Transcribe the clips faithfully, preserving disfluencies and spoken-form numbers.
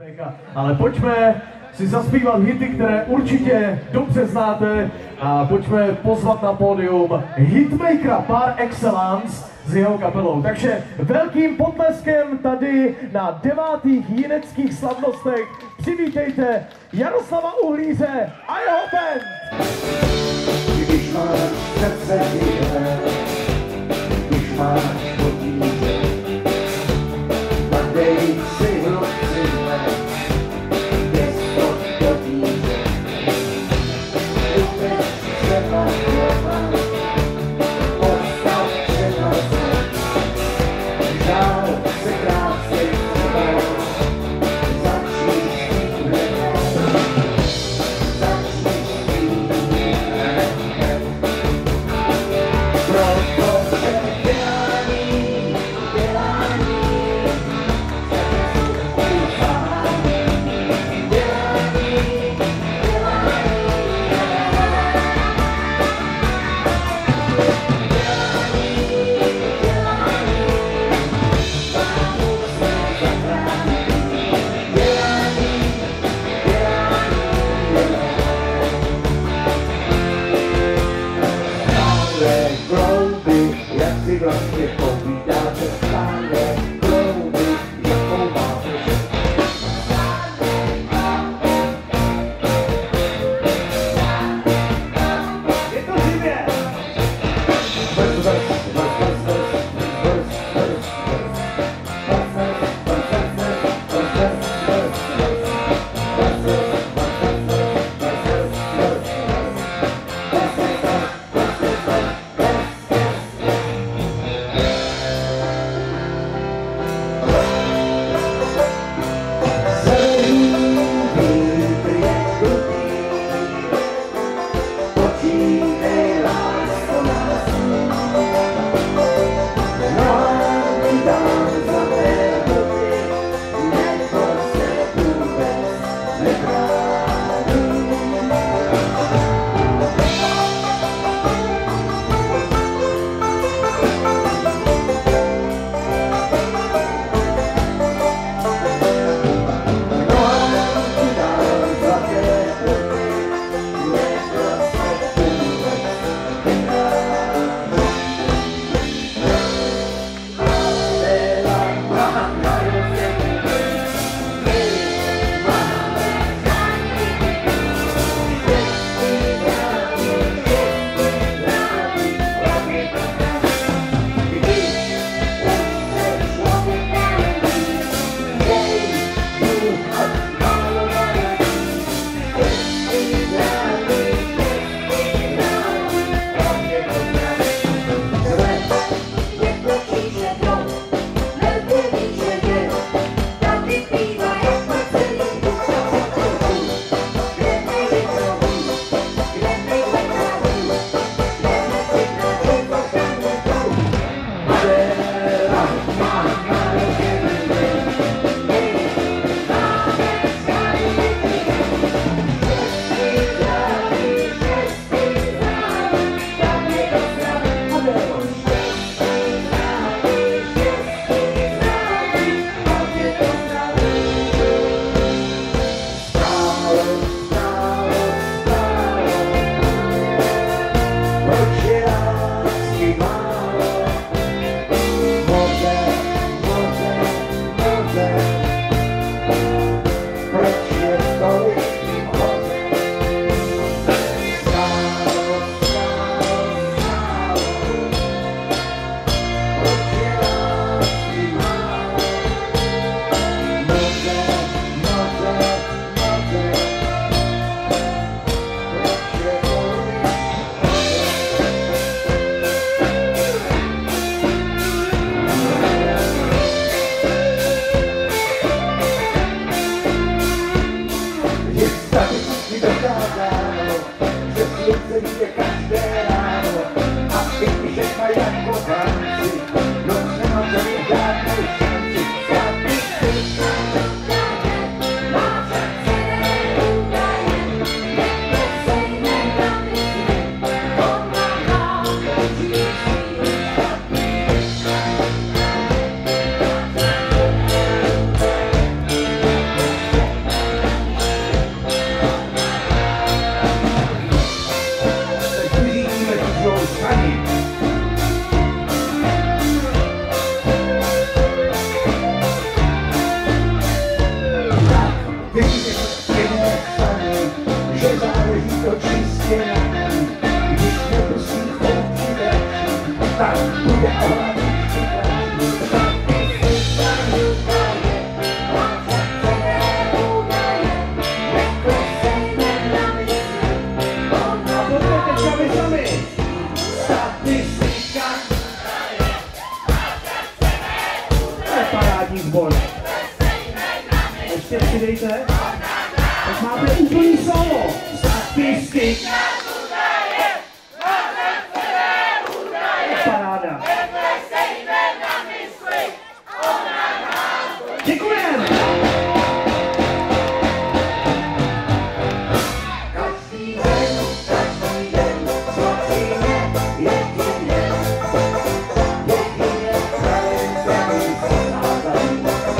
Ale pojďme si zaspívat hity, které určitě dobře znáte, a pojďme pozvat na pódium hitmakera par excellence s jeho kapelou. Takže velkým potleskem tady na devátých jineckých slavnostech přivítejte Jaroslava Uhlíře a jeho band! Když máš srdce živé, když máš potíže, tak dej si hlubci mé, bez potíže. Uteč třeba chleba, postav třeba se, žál se krásej třeba, začni hned, začni hned. Protože já stěnami, když nemusí chodit lepší, tak bude hlavní připraví. A potom teď sami sami. Statistika. To je parádní sbor. Ještě přidejte. Tak máte úplný solo. Statistika. Paráda. Děkujeme. Každý den, každý den, svatíme jedině. Jedině celý se názaví.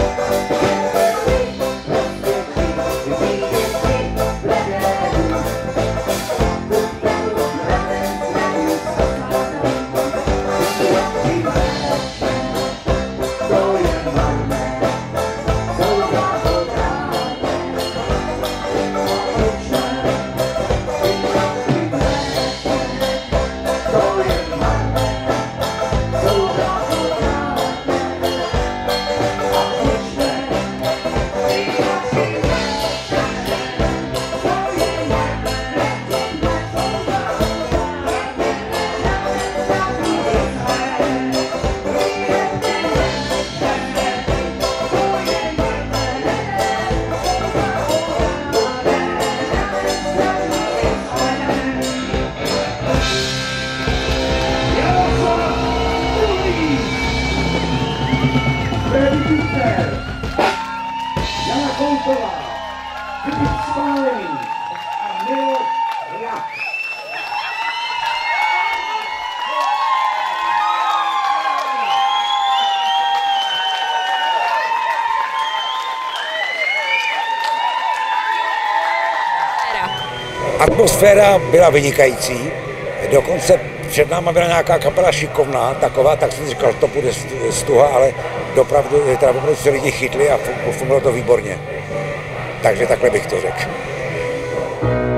Jana Koutová, Filip Spálený a Milo Rak. Atmosféra byla vynikající, dokonce před náma byla nějaká kapela šikovná, taková, tak jsem říkal, to bude stuha, ale dopravdu, teda opravdu se lidi chytli a fungovalo to výborně. Takže takhle bych to řekl.